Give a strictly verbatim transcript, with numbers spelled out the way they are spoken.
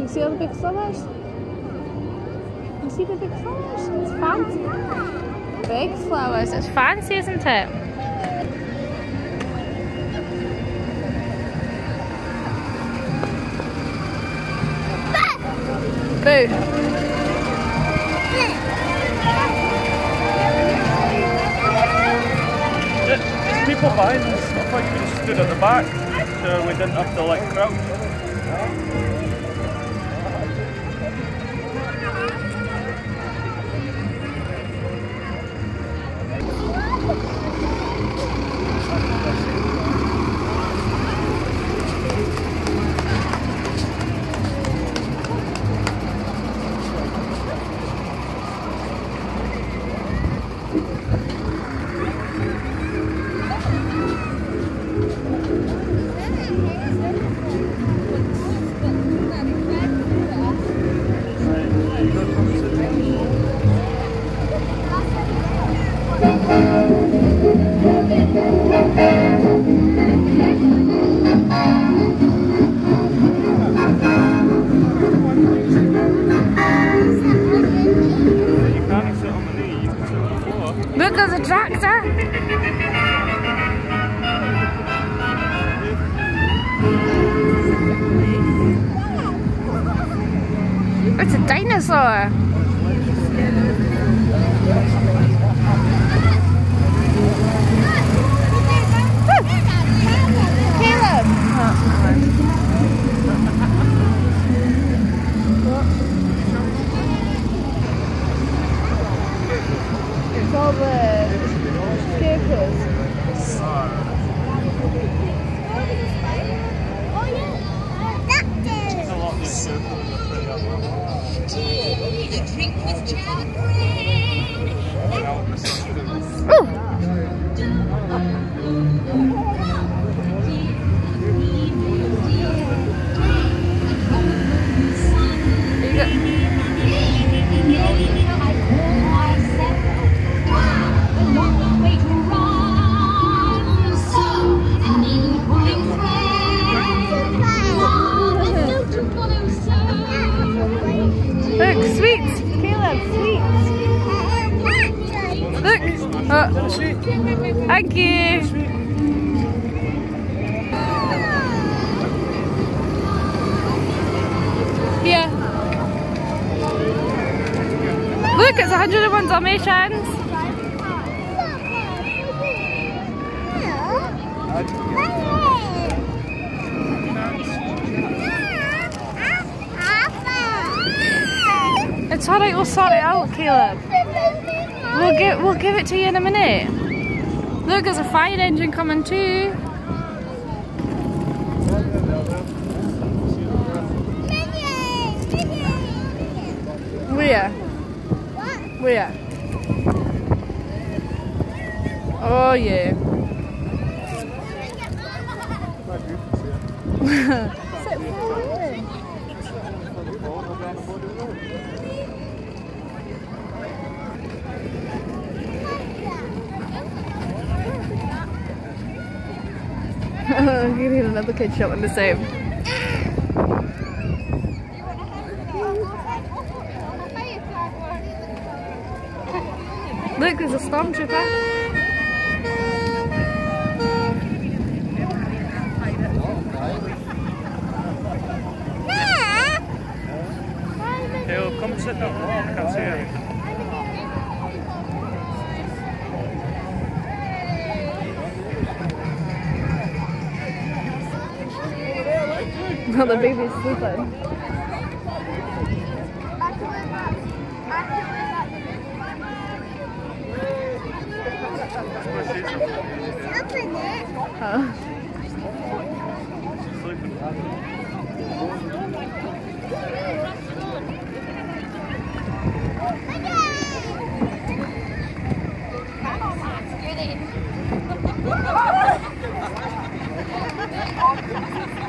You see all the big flowers? You see the big flowers? It's fancy. Big flowers. It's fancy, isn't it? Boo! There's people behind us. I thought you just stood at the back so we didn't have to like crouch. Look, there's a tractor! It's a dinosaur! Caleb! It's all the scarecrows. Look, sweets! Caleb, sweets! Look! Oh. Thank you! Here. Look, it's one hundred and one Dalmatians! It's alright, we'll sort it out, Caleb. We'll give we'll give it to you in a minute. Look, there's a fire engine coming too. Where? Where? Oh yeah. You need another kid showing the same. Look, there's a stormtrooper. Caleb, come and sit down. I can't see anything. Oh, the baby's sleeping. Huh? She's sleeping.